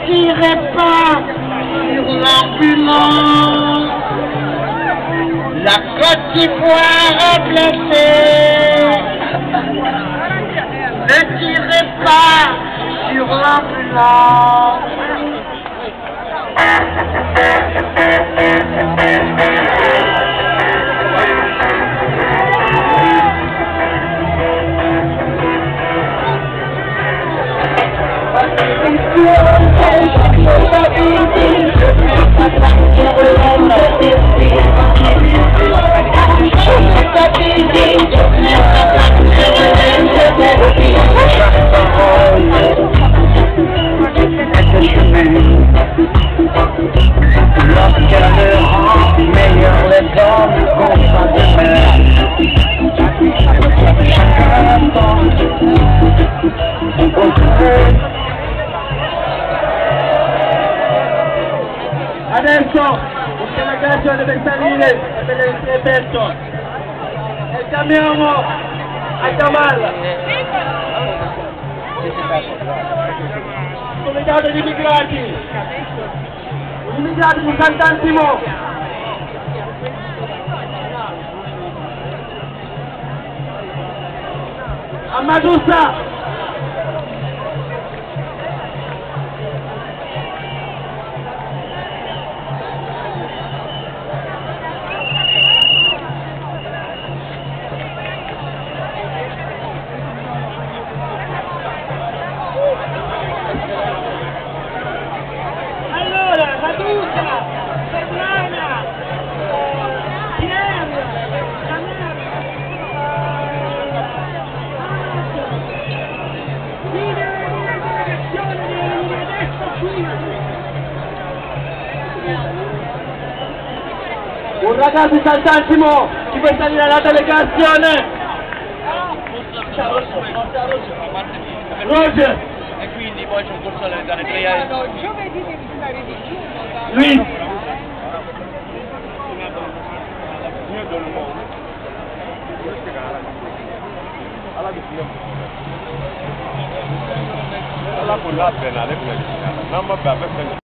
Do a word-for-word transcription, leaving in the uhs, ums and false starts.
tirez pas sur l'ambulance. La Côte d'Ivoire est blessée. Ne tirez pas sur l'ambulance. Lorsqu'elle me rend meilleur les hommes contre demain. Chacun pense au feu. Adesso l'interrogazione deve salire e per l'intervento e chiamiamo a chiamarla. Comitato di immigrati, gli immigrati di Sant'Antimo. A Madusa. Un ragazzo di Sant'Antimo ci può salire alla delegazione. Roger. E quindi poi c'è un corso dalle tre a... No, giovedì devi stare di giù. Luis. Io dormo. Alla vicina. Alla pullata penale quella vicina. Non vabbè, per